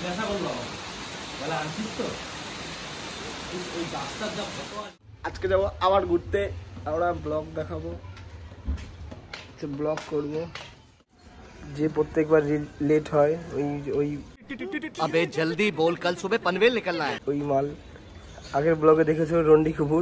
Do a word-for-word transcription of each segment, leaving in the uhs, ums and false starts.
আজকে যাবো আবার ঘুরতে, আমরা ব্লগ দেখাবো, ব্লগ করবো, যে প্রত্যেকবার লেট হয় ওই ওই अबे जल्दी बोल, कल सुबह पनवेल निकलना है। ওই মাল আগের ব্লগে দেখেছো, রন্ডি কুকুর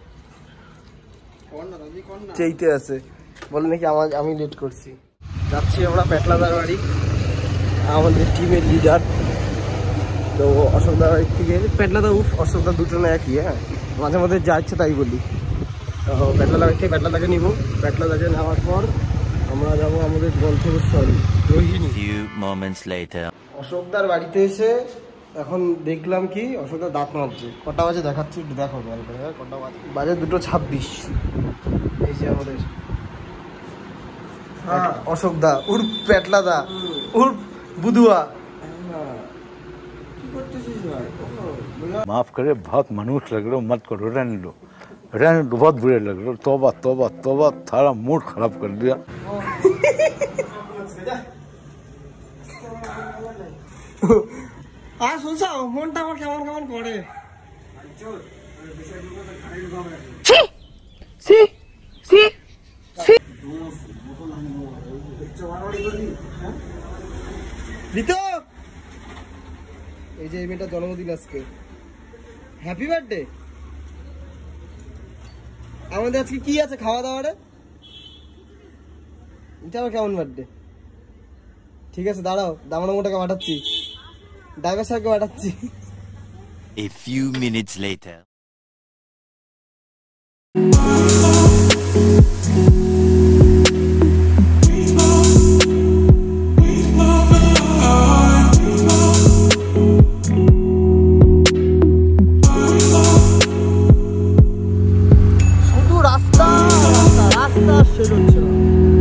চেইতে আছে, বলে নাকি আমার আমি লেট করছি। যাচ্ছি আমরা পেটলাদার বাড়ি, আমাদের টিমের লিডার তো অশোকদার বাড়ির থেকে। পেটলাদা উফ অশোকদা দুটো না একই, হ্যাঁ মাঝে মাঝে যা ইচ্ছে তাই বলি। তো পেটলাদা বাড়ি থেকে পেটলাদাকে নিব, পেটলাদাকে নেওয়ার পর আমরা যাবো আমাদের গন্তব্যস্থল রোহিণী। অশোকদার বাড়িতে এসে এখন দেখলাম কি অশোকদার দাঁত মাজছে। কটা বাজে দেখাচ্ছি একটু দেখো বল করে, কটা বাজে বাজে দুটো ছাব্বিশ। এই যে আমাদের অশোকদা উর্ফ পেটলাদা উর্ফ বুধুয়া। माफ करे, बहुत मनुष्य लग रहे हो, मत करो, रहने लो रहने लो, बहुत बुरे लग रहे हो। तौबा तौबा तौबा, थारा मूड खराब कर दिया। আর শুনছো মনটা আমার কেমন কেমন করে। এই যে এই মেয়েটার জন্মদিন আজকে, হ্যাপি বার্থডে। আমাদের আজকে কি আছে খাওয়া দাওয়ারে? এটা আমার কেমন বার্থডে? ঠিক আছে দাঁড়াও, দামানো মোটাকে পাঠাচ্ছি, ড্রাইভার সাহেবকে পাঠাচ্ছি। A few minutes later. শুধু রাস্তা রাস্তা রাস্তা শেষ হচ্ছে না।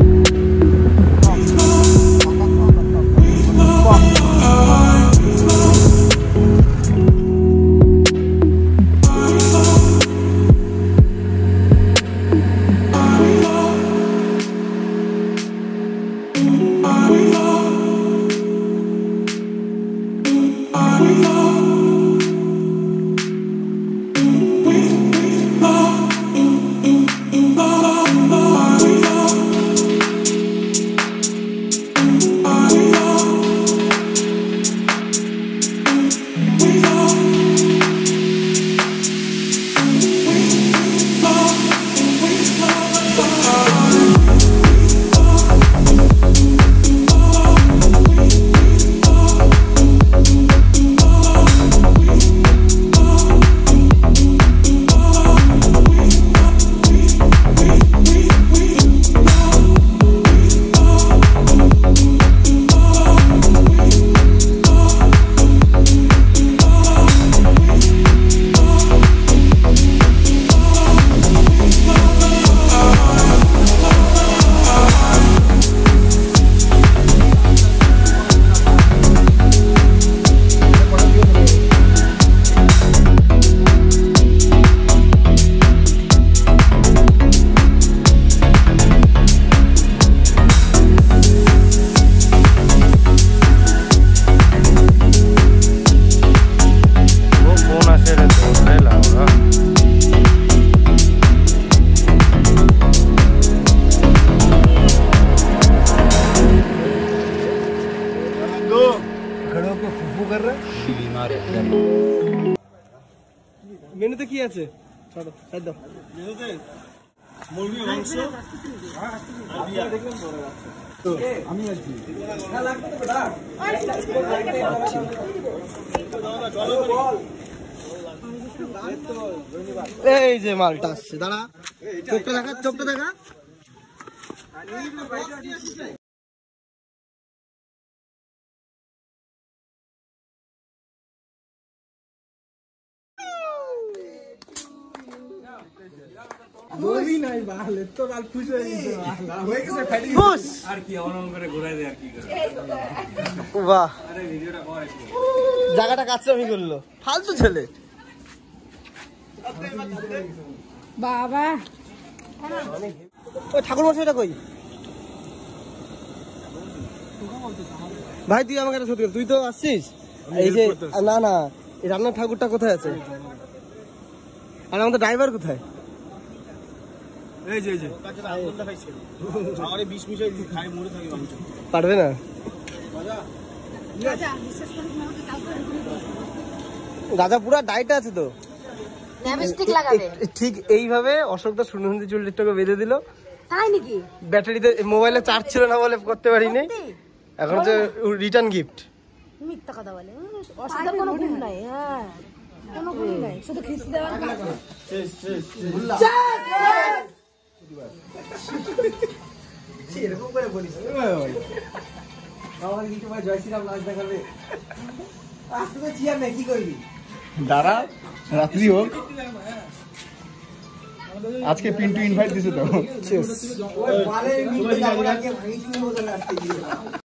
মেনুতে কি আছে? মেনুতে মুরগি মাংস তো আমি আছি। এই যে মালটা আসছে, দাঁড়া চোখটা দেখা, চোখটা দেখা। বলি নাই বালে তো কাল খুশি হয়ে গেছে, হয়ে গেছে ফ্যাটি খুশ আর কি অনন করে ঘোরায় দে আর কি করে। বাহ, আরে ভিডিওটা কর একটু, জায়গাটা কাচ্চামি করলো, ফালতু ছেলে। বাবা ও ঠাকুর মশাইটা কই? ভাই তুই আমাকে একটা সত্যি, তুই তো আসছিস, এই যে না না এই রান্নার ঠাকুরটা কোথায় আছে? আর আমাদের ড্রাইভার কোথায়? এই যে এই যে আমারে বিশ মিশাই খাই মরে থাকি মাংস পারবে না। গাজা পুরা ডায়েটে আছে তো, লিপস্টিক লাগাবে ঠিক এইভাবে অশোকদা সুনন্দী চুলটাকে বেঁধে দিল। তাই নাকি? ব্যাটারিতে মোবাইলে চার্জ ছিল না বলে করতে পারিনি, এখন যে রিটার্ন গিফট। মিথ্যা কথা বলে, অসুবিধা কোনো গুণ নাই। হ্যাঁ কোনো গুণ নাই, শুধু খিস্তি দেওয়ার কাজ। শেষ শেষ এরকম করে বলিস আমাকে কিছু ভাই জয় শ্রীরাম নাচ দেখাবে, আজকে তো চিয়ার নেই, কি করবি? দাঁড়া রাত্রি হোক, আজকে পিন্টু ইনভাইট দিছে তো। ওই বালে মিটে যাবো আজকে ভাঙি শুনে বলে আসছে।